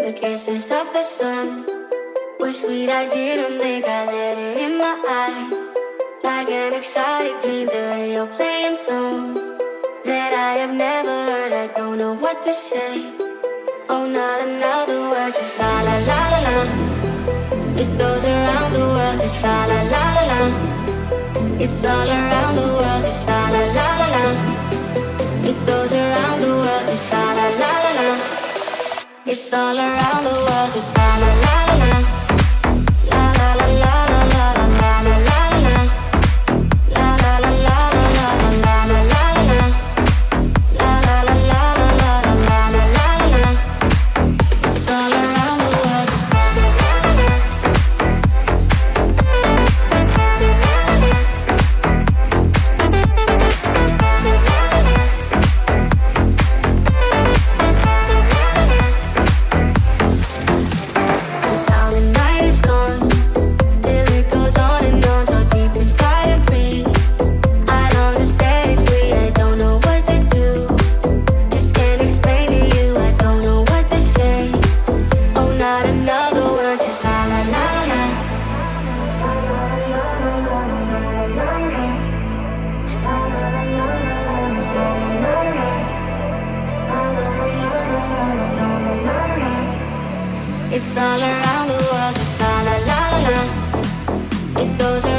The kisses of the sun were sweet, I didn't blink, I let it in my eyes. Like an exotic dream, the radio playing songs that I have never heard, I don't know what to say. Oh, not another word, just la la la la la. It goes around the world, just la la la la la. It's all around the world, just la la la la la. It goes around the world, just la la la la la. It's all around the world, just la la la la la. La la la la la la la la la la. La la la la la la la la la la. La la la la la la la la la la. It's all around the world, just la la la la la. It's all around the world, just la la la la la. It goes around.